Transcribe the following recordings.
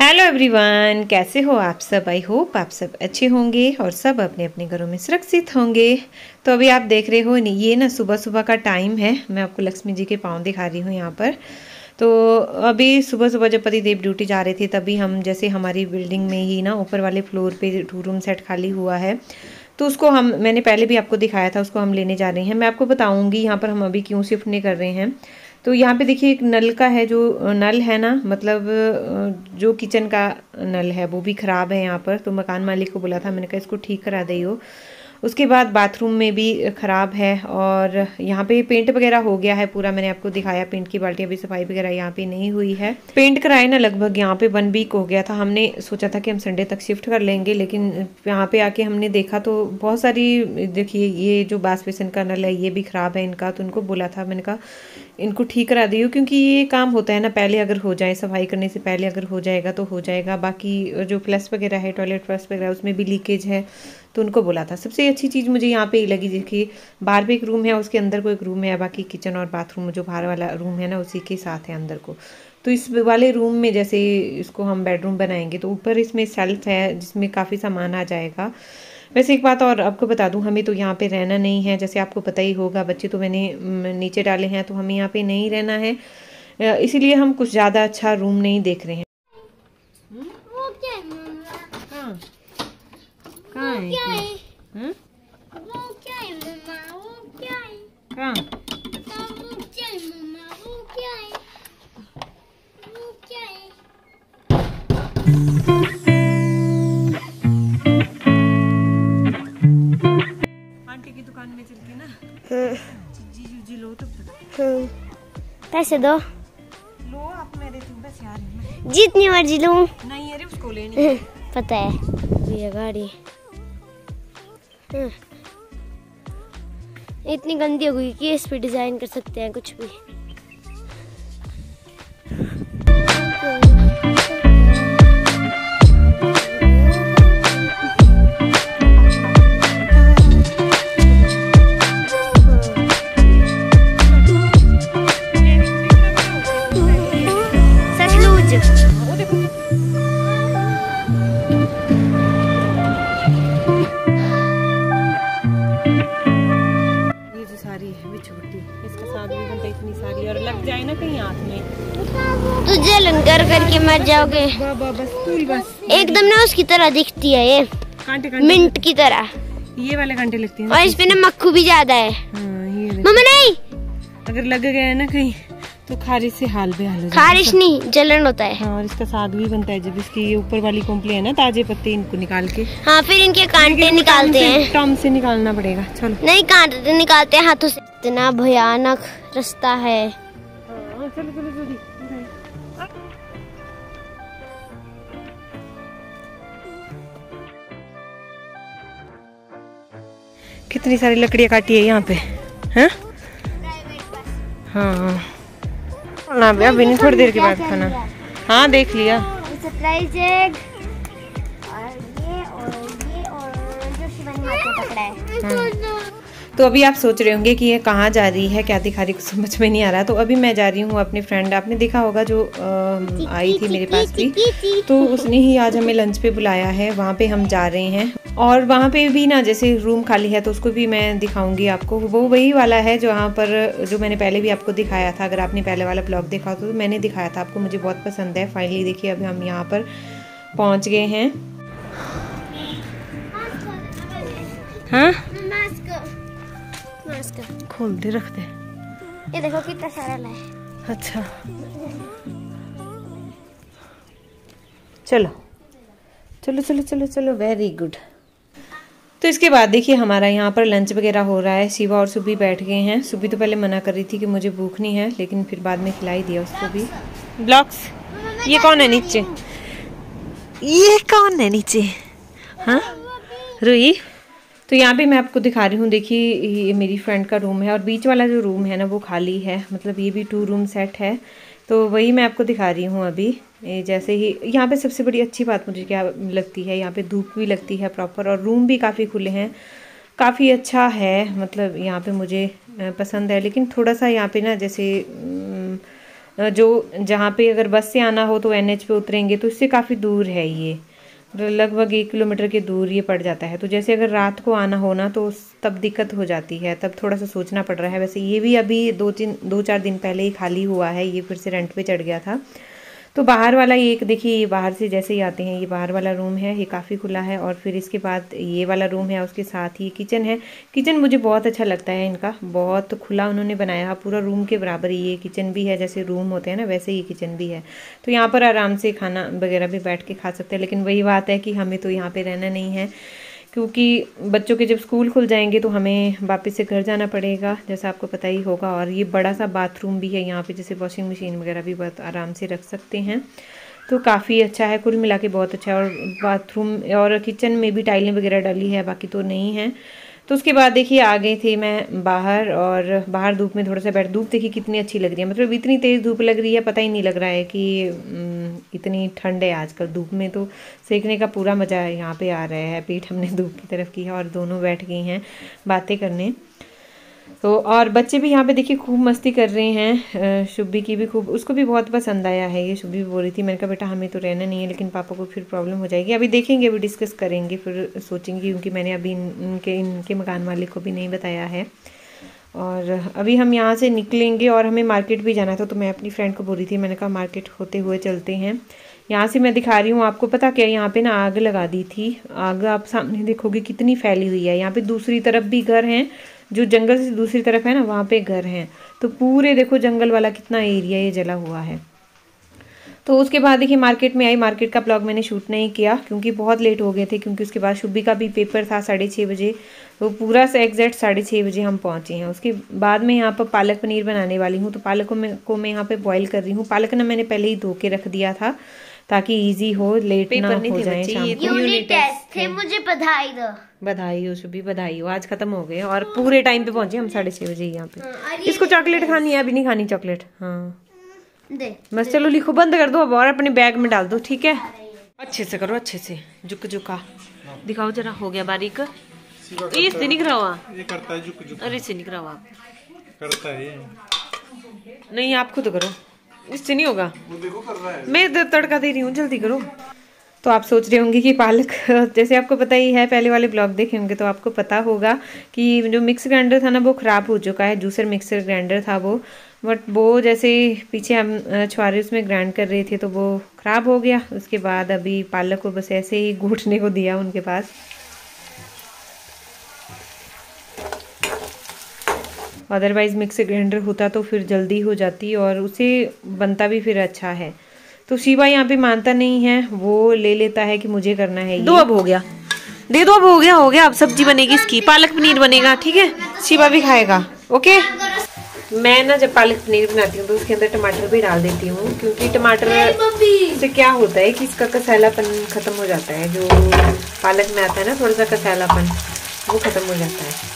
Hello everyone, कैसे हो आप सब। आई होप आप सब अच्छे होंगे और सब अपने अपने घरों में सुरक्षित होंगे। तो अभी आप देख रहे हो ये ना सुबह सुबह का टाइम है। मैं आपको लक्ष्मी जी के पाँव दिखा रही हूँ यहाँ पर। तो अभी सुबह सुबह जब पतिदेव ड्यूटी जा रहे थे तभी हम जैसे हमारी बिल्डिंग में ही ना ऊपर वाले फ्लोर पे 2 रूम सेट खाली हुआ है, तो उसको मैंने पहले भी आपको दिखाया था, उसको हम लेने जा रहे हैं। मैं आपको बताऊंगी यहाँ पर हम अभी क्यों शिफ्ट नहीं कर रहे हैं। तो यहाँ पे देखिए एक नल का है, जो नल है ना, मतलब जो किचन का नल है वो भी ख़राब है यहाँ पर। तो मकान मालिक को बोला था, मैंने कहा इसको ठीक करा दियो। उसके बाद बाथरूम में भी ख़राब है और यहाँ पे पेंट वगैरह हो गया है पूरा। मैंने आपको दिखाया पेंट की बाल्टी, अभी सफाई वगैरह यहाँ पे नहीं हुई है। पेंट कराए ना लगभग यहाँ पे 1 वीक हो गया था। हमने सोचा था कि हम संडे तक शिफ्ट कर लेंगे, लेकिन यहाँ पे आके हमने देखा तो बहुत सारी, देखिए ये जो वॉश बेसिन का नल है ये भी ख़राब है इनका। तो उनको बोला था, मैंने कहा इनको ठीक करा दियो, क्योंकि ये काम होता है ना, पहले अगर हो जाए, सफाई करने से पहले अगर हो जाएगा तो हो जाएगा। बाकी जो फ्लश वगैरह है, टॉयलेट फ्लश वगैरह, उसमें भी लीकेज है। तो उनको बोला था। सबसे अच्छी चीज़ मुझे यहाँ पे ही लगी, देखिए बाहर भी एक रूम है, उसके अंदर को एक रूम है, बाकी किचन और बाथरूम जो बाहर वाला रूम है ना उसी के साथ है अंदर को। तो इस वाले रूम में जैसे इसको हम बेडरूम बनाएंगे तो ऊपर इसमें सेल्फ है जिसमें काफ़ी सामान आ जाएगा। वैसे एक बात और आपको बता दूं, हमें तो यहाँ पे रहना नहीं है, जैसे आपको पता ही होगा, बच्चे तो मैंने नीचे डाले हैं, तो हमें यहाँ पे नहीं रहना है। इसीलिए हम कुछ ज़्यादा अच्छा रूम नहीं देख रहे हैं। वो क्या है मम्मा? हाँ, कहाँ है? क्या है? वो क्या है मम्मा? वो क्या है? कहाँ? वो क्या है मम्मा? वो क्या है? वो क्या है? आंटी की दुकान में चल के ना चीजी लो तो पैसे दो। लो आप मेरे, तुम बस यार जितनी मर्जी लूं। नहीं अरे उसको लेनी है। पता है ये गाड़ी इतनी गंदी हो गई कि इस पे डिजाइन कर सकते हैं कुछ भी। तो जलन कर करके मर जाओगे। बस एकदम ना उसकी तरह दिखती है ये, कांटे मिंट की तरह। ये वाले कांटे लगते हैं और इस पे ना मक्खू भी ज्यादा है। मम्मा नहीं, अगर लग गया ना कहीं तो खारिश से हाल बेहाल हो जाएगा। खारिश नहीं, जलन होता है। हाँ, और इसका साग भी बनता है जब इसकी ये ऊपर वाली कोंपली है ना, ताजे पत्ते इनको निकाल के। हाँ, फिर इनके कांटे निकालते हैं। टॉम से निकालना पड़ेगा। चलो नहीं, कांटे निकालते हैं हाथों से। इतना भयानक रास्ता है। चलो चलो जल्दी। कितनी सारी लकड़ियाँ काटी है यहाँ पे, हैं? हाँ ना भैया, अभी नहीं, थोड़ी देर के बाद खाना। हाँ देख लिया। सरप्राइज एग और ये जो शिवानी हाथ में पकड़ा है। तो अभी आप सोच रहे होंगे कि ये कहाँ जा रही है, क्या दिखा रही, कुछ समझ में नहीं आ रहा। तो अभी मैं जा रही हूँ अपने फ्रेंड, आपने देखा होगा जो आई थी मेरे पास भी, तो उसने ही आज हमें लंच पे बुलाया है। वहाँ पे हम जा रहे हैं और वहाँ पे भी ना जैसे रूम खाली है तो उसको भी मैं दिखाऊंगी आपको। वो वही वाला है जहाँ पर जो मैंने पहले भी आपको दिखाया था। अगर आपने पहले वाला ब्लॉग देखा तो मैंने दिखाया था आपको, मुझे बहुत पसंद है। फाइनली देखिए अभी हम यहाँ पर पहुँच गए हैं। हाँ, खोल दे, रख दे। ये देखो कितना सारा लाया। अच्छा चलो चलो चलो चलो चलो, वेरी गुड। तो इसके बाद देखिए हमारा यहाँ पर लंच वगैरह हो रहा है। शिवा और सुबी बैठ गए हैं। सुबी तो पहले मना कर रही थी कि मुझे भूख नहीं है, लेकिन फिर बाद में खिलाई दिया उसको भी। ब्लॉक्स, ये कौन है नीचे? ये कौन है नीचे? हाँ रुई। तो यहाँ पे मैं आपको दिखा रही हूँ, देखिए ये मेरी फ्रेंड का रूम है और बीच वाला जो रूम है ना वो खाली है, मतलब ये भी 2 रूम सेट है। तो वही मैं आपको दिखा रही हूँ अभी। जैसे ही यहाँ पे सबसे बड़ी अच्छी बात मुझे क्या लगती है, यहाँ पे धूप भी लगती है प्रॉपर और रूम भी काफ़ी खुले हैं, काफ़ी अच्छा है। मतलब यहाँ पे मुझे पसंद है, लेकिन थोड़ा सा यहाँ पे ना जैसे जो जहाँ पे अगर बस से आना हो तो NH पे उतरेंगे तो इससे काफ़ी दूर है ये, लगभग 1 किलोमीटर की दूर ये पड़ जाता है। तो जैसे अगर रात को आना हो ना तो तब दिक्कत हो जाती है, तब थोड़ा सा सोचना पड़ रहा है। वैसे ये भी अभी 2-4 दिन पहले ही खाली हुआ है, ये फिर से रेंट पे चढ़ गया था। तो बाहर वाला ये एक देखिए, ये बाहर से जैसे ही आते हैं, ये बाहर वाला रूम है, ये काफ़ी खुला है। और फिर इसके बाद ये वाला रूम है, उसके साथ ही किचन है। किचन मुझे बहुत अच्छा लगता है इनका, बहुत खुला उन्होंने बनाया है, पूरा रूम के बराबर ये किचन भी है। जैसे रूम होते हैं ना वैसे ही किचन भी है, तो यहाँ पर आराम से खाना वगैरह भी बैठ के खा सकते हैं। लेकिन वही बात है कि हमें तो यहाँ पर रहना नहीं है, क्योंकि बच्चों के जब स्कूल खुल जाएंगे तो हमें वापस से घर जाना पड़ेगा, जैसा आपको पता ही होगा। और ये बड़ा सा बाथरूम भी है यहाँ पे, जैसे वॉशिंग मशीन वगैरह भी बहुत आराम से रख सकते हैं। तो काफ़ी अच्छा है, कुल मिला के बहुत अच्छा है। और बाथरूम और किचन में भी टाइलें वगैरह डाली है, बाकी तो नहीं है। तो उसके बाद देखिए आ गई थी मैं बाहर, और बाहर धूप में थोड़ा सा धूप देखिए कितनी अच्छी लग रही है, मतलब इतनी तेज़ धूप लग रही है, पता ही नहीं लग रहा है कि इतनी ठंड है आजकल धूप में। तो सेकने का पूरा मज़ा यहाँ पे आ रहा है। पीठ हमने धूप की तरफ की है और दोनों बैठ गई हैं बातें करने। तो और बच्चे भी यहाँ पे देखिए खूब मस्ती कर रहे हैं। शुभी की भी खूब, उसको भी बहुत पसंद आया है ये। शुभी भी बोल रही थी, मैंने कहा बेटा हमें तो रहना नहीं है, लेकिन पापा को फिर प्रॉब्लम हो जाएगी। अभी देखेंगे, अभी डिस्कस करेंगे, फिर सोचेंगे, क्योंकि मैंने अभी इनके मकान मालिक को भी नहीं बताया है। और अभी हम यहाँ से निकलेंगे और हमें मार्केट भी जाना था। तो मैं अपनी फ्रेंड को बोल रही थी, मैंने कहा मार्केट होते हुए चलते हैं। यहाँ से मैं दिखा रही हूँ आपको, पता क्या, यहाँ पे ना आग लगा दी थी। आग आप सामने देखोगे कितनी फैली हुई है। यहाँ पे दूसरी तरफ भी घर हैं, जो जंगल से दूसरी तरफ है ना, वहाँ पे घर हैं। तो पूरे देखो जंगल वाला कितना एरिया ये जला हुआ है। तो उसके बाद देखिए मार्केट में आई। मार्केट का ब्लॉग मैंने शूट नहीं किया क्योंकि बहुत लेट हो गए थे, क्योंकि उसके बाद शुभी का भी पेपर था 6:30 बजे। तो पूरा से एग्जैक्ट 6:30 बजे हम पहुँचे हैं। उसके बाद में यहाँ पर पालक पनीर बनाने वाली हूँ। तो पालक को मैं यहाँ पे बॉईल कर रही हूँ। पालक ना मैंने पहले ही धो के रख दिया था ताकि इजी हो, लेट ना हो जाए शाम को। यूनिट टेस्ट थे, मुझे बधाई दो। बधाई हो शुभी, बधाई हो, आज खत्म हो गए और पूरे टाइम पे पहुंचे हम 6:30 बजे यहाँ पे। इसको चॉकलेट खानी है, अभी नहीं खानी चॉकलेट। हाँ बस चलो लिखो, बंद कर दो अब और अपने बैग में डाल दो, ठीक है। अच्छे से करो, अच्छे से झुका दिखाओ जरा। हो गया बारीक, इससे नहीं कराओ, ये करता है झुक। अरे इससे नहीं कराओ, आप करता है नहीं, आप खुद करो, इससे नहीं होगा। वो देखो कर रहा है, मैं तड़का दे रही हूँ, जल्दी करो। तो आप सोच रहे होंगे कि पालक, जैसे आपको पता ही है, पहले वाले ब्लॉग देखे होंगे तो आपको पता होगा कि जो मिक्सर ग्राइंडर था ना वो ख़राब हो चुका है। जूसर मिक्सर ग्राइंडर था वो, बट वो जैसे पीछे हम छुआरे उसमें ग्राइंड कर रहे थे तो वो ख़राब हो गया। उसके बाद अभी पालक को बस ऐसे ही घूटने को दिया उनके पास। अदरवाइज़ मिक्सर ग्राइंडर होता तो फिर जल्दी हो जाती और उसे बनता भी फिर अच्छा है। तो शिवा यहाँ पे मानता नहीं है, वो ले लेता है कि मुझे करना है। दो अब हो गया, दे दो अब हो गया। अब सब्जी बनेगी इसकी, पालक पनीर बनेगा, ठीक है। शिवा भी खाएगा, ओके। मैं ना जब पालक पनीर बनाती हूँ तो उसके अंदर टमाटर भी डाल देती हूँ, क्योंकि टमाटर से क्या होता है कि इसका कसैलापन खत्म हो जाता है। जो पालक में आता है ना थोड़ा सा कसैलापन, वो खत्म हो जाता है।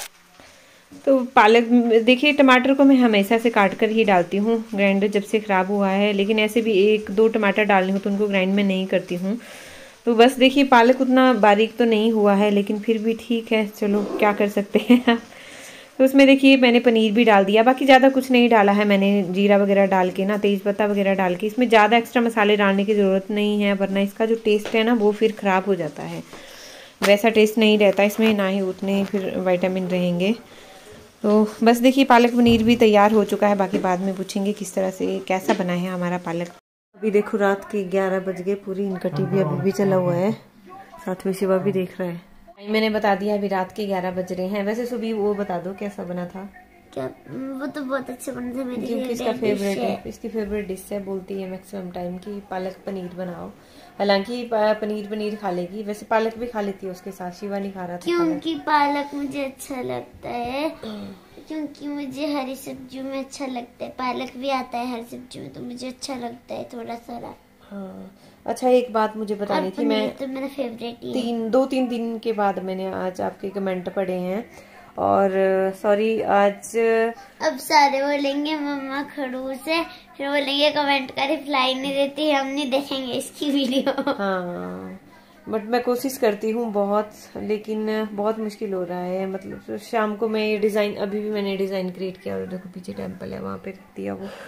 तो पालक देखिए, टमाटर को मैं हमेशा से काट कर ही डालती हूँ, ग्राइंडर जब से ख़राब हुआ है। लेकिन ऐसे भी 1-2 टमाटर डालने हो तो उनको ग्राइंड में नहीं करती हूँ। तो बस देखिए पालक उतना बारीक तो नहीं हुआ है, लेकिन फिर भी ठीक है, चलो क्या कर सकते हैं। तो उसमें देखिए मैंने पनीर भी डाल दिया, बाकी ज़्यादा कुछ नहीं डाला है मैंने। जीरा वगैरह डाल के ना, तेज़पत्ता वगैरह डाल के, इसमें ज़्यादा एक्स्ट्रा मसाले डालने की ज़रूरत नहीं है, वरना इसका जो टेस्ट है ना वो फिर ख़राब हो जाता है। वैसा टेस्ट नहीं रहता इसमें, ना ही उतने फिर विटामिन रहेंगे। तो बस देखिए पालक पनीर भी तैयार हो चुका है। बाकी बाद में पूछेंगे किस तरह से कैसा बना है हमारा पालक। अभी देखो रात के 11 बज गए पूरी, इनका टीवी अभी भी चला हुआ है, साथ में शिवा भी देख रहा है। मैंने बता दिया अभी रात के 11 बज रहे हैं। वैसे सुबह वो बता दो कैसा बना था। क्या, वो तो बहुत अच्छा बना था मेरी, क्योंकि इसका फेवरेट है, इसकी फेवरेट डिश है, बोलती है मैक्सिमम टाइम कि पालक पनीर बनाओ। हालांकि पनीर खा लेगी, वैसे पालक भी खा लेती है उसके साथ, शिवा नहीं खा रहा था। क्योंकि पालक मुझे अच्छा लगता है, क्योंकि मुझे हरी सब्जियों में अच्छा लगता है। पालक भी आता है हरी सब्जी में तो मुझे अच्छा लगता है थोड़ा सा। हाँ अच्छा, एक बात मुझे बतानी थी। मैं तो मेरा फेवरेट ही है। 2-3 दिन के बाद मैंने आज आपके कमेंट पढ़े हैं, और सॉरी आज अब सारे बोलेंगे मम्मा खड़ूस है, फिर बोलेंगे कमेंट का रिप्लाई नहीं देती, हम नहीं देखेंगे इसकी वीडियो। हाँ बट मैं कोशिश करती हूँ बहुत, लेकिन बहुत मुश्किल हो रहा है। मतलब शाम को मैं ये डिज़ाइन, अभी भी मैंने डिज़ाइन क्रिएट किया और देखो पीछे टेम्पल है, वहाँ पे रख दिया वो।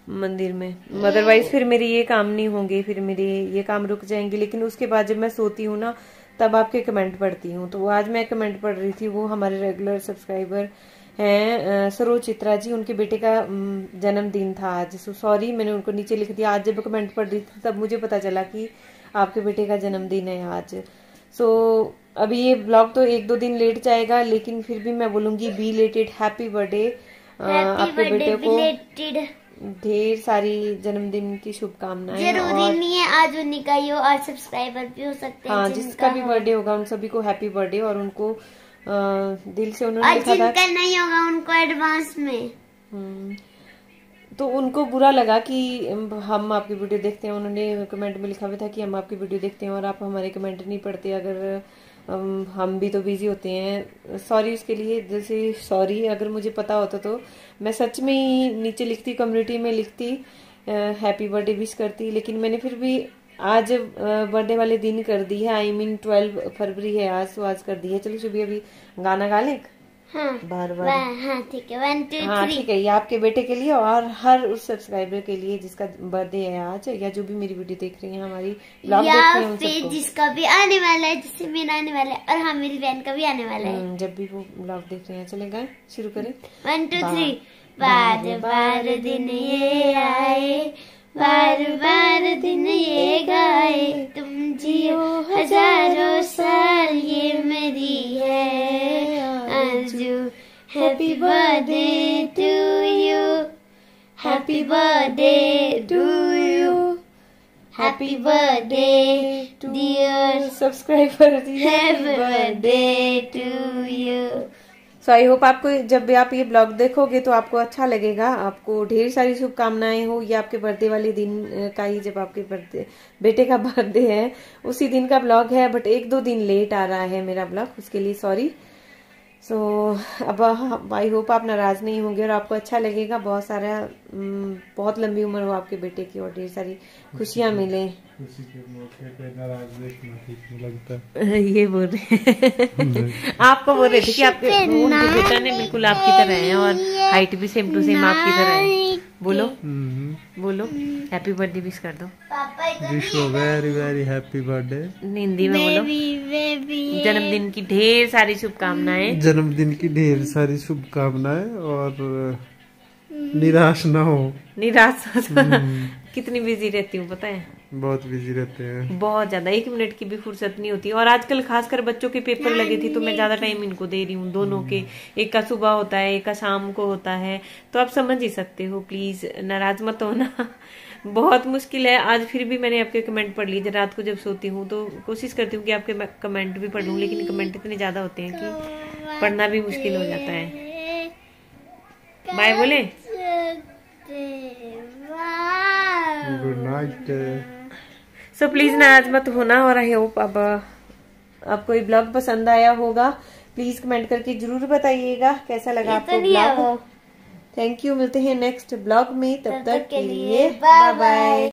मंदिर में, अदरवाइज फिर मेरे ये काम नहीं होंगे, फिर मेरे ये काम रुक जाएंगे। लेकिन उसके बाद जब मैं सोती हूँ ना तब आपके कमेंट पढ़ती हूँ। तो आज मैं कमेंट पढ़ रही थी, वो हमारे रेगुलर सब्सक्राइबर हैं सरोज चित्रा जी, उनके बेटे का जन्मदिन था आज। सो सॉरी, मैंने उनको नीचे लिख दिया। आज जब कमेंट पढ़ रही थी तब मुझे पता चला कि आपके बेटे का जन्मदिन है आज। सो अभी ये ब्लॉग तो 1-2 दिन लेट जाएगा, लेकिन फिर भी मैं बोलूंगी बी रिलेटेड हैप्पी बर्थडे आपके बेटे को, ढेर सारी जन्मदिन की शुभकामनाएं। जरूरी नहीं है आज उन्हीं का ही हो, आज सब्सक्राइबर भी हो सकते हैं। हाँ, जिसका भी बर्थडे होगा उन सभी को हैप्पी बर्थडे। और उनको दिल से उन्होंने लिखा था, जिनका नहीं होगा उनको एडवांस में। तो उनको बुरा लगा कि हम आपकी वीडियो देखते हैं। उन्होंने कमेंट में लिखा हुआ था कि हम आपकी वीडियो देखते हैं और आप हमारे कमेंट नहीं पढ़ते, अगर हम भी तो बिजी होते हैं। सॉरी उसके लिए, जैसे सॉरी। अगर मुझे पता होता तो मैं सच में ही नीचे लिखती, कम्युनिटी में लिखती, हैप्पी बर्थडे विश करती। लेकिन मैंने फिर भी आज बर्थडे वाले दिन कर दी है। I mean 12 फरवरी है आज, तो आज कर दी है। चलो सुबह अभी गाना गा लें। हाँ, बार बार। हाँ ठीक है, 1 2 3। हाँ ठीक है, ये आपके बेटे के लिए और हर उस सब्सक्राइबर के लिए जिसका बर्थडे है आज, या जो भी मेरी वीडियो देख रही हैं, हमारी ब्लॉग देख रही हैं, उन सबको। जिसका भी आने वाला है, जिससे मेरा आने वाला है, और हाँ मेरी बहन का भी आने वाला है। जब भी वो ब्लॉग देख रहे हैं। चले गाएं, शुरू करें। 1 2 3। बार बार दिन ये आए, बार बार दिन ये गाए, तुम जियो हजारों साल ये मेरी है आरज़ू। Happy birthday to you, happy birthday to you, happy birthday dear subscriber, happy birthday to you. So I hope आपको जब भी आप ये ब्लॉग देखोगे तो आपको अच्छा लगेगा। आपको ढेर सारी शुभकामनाएं हो। ये आपके बर्थडे वाले दिन का ही, जब आपके बर्थडे बेटे का बर्थडे है उसी दिन का ब्लॉग है, बट 1-2 दिन लेट आ रहा है मेरा ब्लॉग, उसके लिए सॉरी। सो अब आई होप आप नाराज नहीं होंगे और आपको अच्छा लगेगा। बहुत लंबी उम्र हो आपके बेटे की और ढेर सारी खुशियां मिले। खुशी के मौके पे नाराज देखना ठीक नहीं लगता। ये बोल रहे आपको बोल रहे थे कि आपके उनके बेटा ने बिल्कुल आपकी तरह है और हाइट भी सेम टू सेम आपकी तरह है। बोलो बोलो, हैप्पी बर्थडे विश कर दो। Wish you very very happy birthday. Hindi में बोलो। जन्मदिन की ढेर सारी शुभकामनाएं। जन्मदिन की ढेर सारी शुभकामनाएं और निराश ना हो। निराश कितनी बिजी रहती हूँ पता है, बहुत बिजी रहते हैं, बहुत ज्यादा। 1 मिनट की भी फुर्सत नहीं होती। और आजकल खासकर बच्चों के पेपर लगे थे तो मैं ज्यादा टाइम इनको दे रही हूँ, दोनों के। एक का सुबह होता है, एक का शाम को होता है, तो आप समझ ही सकते हो। प्लीज नाराज मत होना। बहुत मुश्किल है। आज फिर भी मैंने आपके कमेंट पढ़ लिए। रात को जब सोती हूँ तो कोशिश करती हूँ कि आपके कमेंट भी पढ़ूं, लेकिन कमेंट इतने ज्यादा होते हैं कि पढ़ना भी मुश्किल हो जाता है। बाय बोले, गुड नाइट। सो प्लीज नाराज मत होना। और आई होप अब आपको ये ब्लॉग पसंद आया होगा। प्लीज कमेंट करके जरूर बताइएगा कैसा लगा आपको ब्लॉग। थैंक यू, मिलते हैं नेक्स्ट ब्लॉग में, तब तक के लिए बाय बाय।